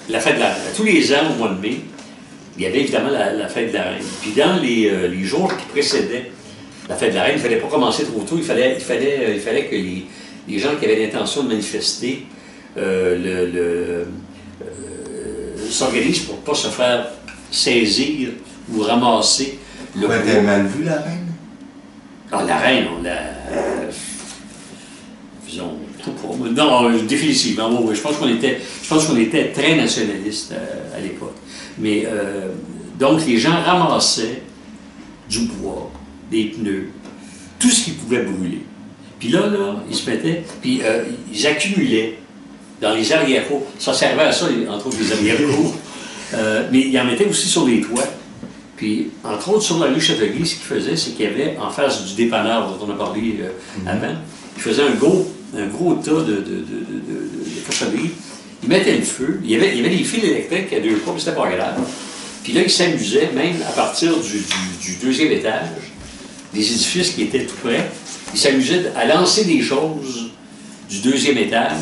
la fête de la reine. Tous les ans, au mois de mai, il y avait évidemment la fête de la reine. Puis dans les jours qui précédaient la fête de la reine, il ne fallait pas commencer trop tôt. Il fallait que les gens qui avaient l'intention de manifester s'organisent pour ne pas se faire saisir ou ramasser. Pourquoi t'as mal vu la reine? Ah, la reine, on l'a... Disons, non, définitivement, oui, je pense qu'on était très nationaliste à l'époque. Mais, donc, les gens ramassaient du bois, des pneus, tout ce qui pouvait brûler. Puis là, ils se mettaient, puis ils accumulaient dans les arrière-cours. Ça servait à ça, entre autres, les arrière-cours. Mais ils en mettaient aussi sur les toits. Puis, entre autres, sur la rue Châtelier, ce qu'ils faisaient, c'est qu'il y avait, en face du dépanneur dont on a parlé avant, ils faisaient un gros tas de cochonneries. Ils mettaient le feu. Il y avait des fils électriques à 2 pas, mais c'était pas grave. Puis là, ils s'amusaient, même à partir du 2e étage, des édifices qui étaient tout près, ils s'amusaient à lancer des choses du 2e étage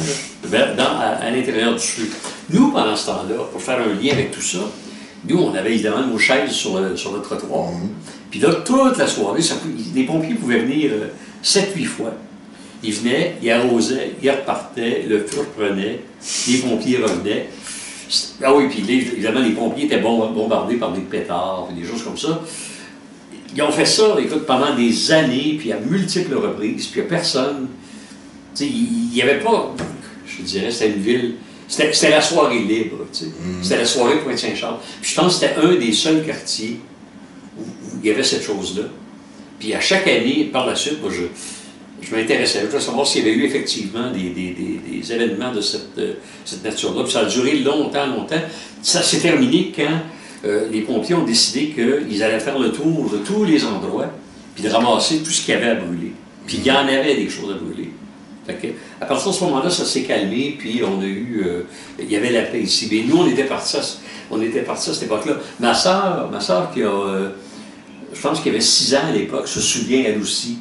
à l'intérieur du feu. Nous, pendant ce temps-là, pour faire un lien avec tout ça, nous, on avait évidemment nos chaises sur le trottoir. Puis là, toute la soirée, les pompiers pouvaient venir 7-8 fois. Ils venaient, ils arrosaient, ils repartaient, le feu reprenait, les pompiers revenaient. Ah oui, puis évidemment, les pompiers étaient bombardés par des pétards, des choses comme ça. Ils ont fait ça, écoute, pendant des années, puis à multiples reprises, puis il n'y a personne. Tu sais, il n'y avait pas, je dirais, c'était une ville. C'était la soirée libre, tu sais. C'était la soirée Pointe-Saint-Charles. Puis je pense que c'était un des seuls quartiers où il y avait cette chose-là. Puis à chaque année, par la suite, moi, je m'intéressais. Je voulais savoir s'il y avait eu effectivement des événements de cette nature-là. Puis ça a duré longtemps. Ça s'est terminé quand les pompiers ont décidé qu'ils allaient faire le tour de tous les endroits, puis de ramasser tout ce qu'il y avait à brûler. Puis il y en avait des choses à brûler. À partir de ce moment-là, ça s'est calmé, puis on a eu... il y avait la paix ici. Mais nous, on était partis à cette époque-là. Ma sœur qui a... je pense qu'elle avait 6 ans à l'époque, se souvient, elle aussi,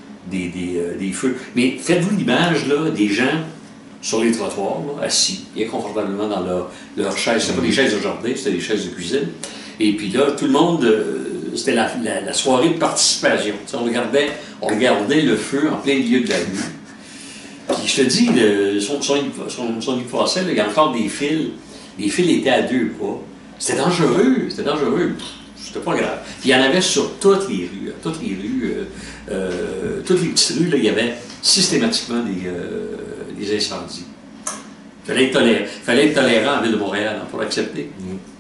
des feux. Mais faites-vous l'image, là, des gens sur les trottoirs, là, assis, bien confortablement dans leur chaises. C'était pas des chaises de jardin, c'était des chaises de cuisine. Et puis là, tout le monde... c'était la soirée de participation. On regardait le feu en plein milieu de la rue. Puis je te dis, son passait, il y a encore des fils. Les fils étaient à 2 pas. C'était dangereux. C'était pas grave. Puis il y en avait sur toutes les rues. Toutes les petites rues, là, il y avait systématiquement des incendies. Il fallait être tolérant en Ville de Montréal pour l'accepter.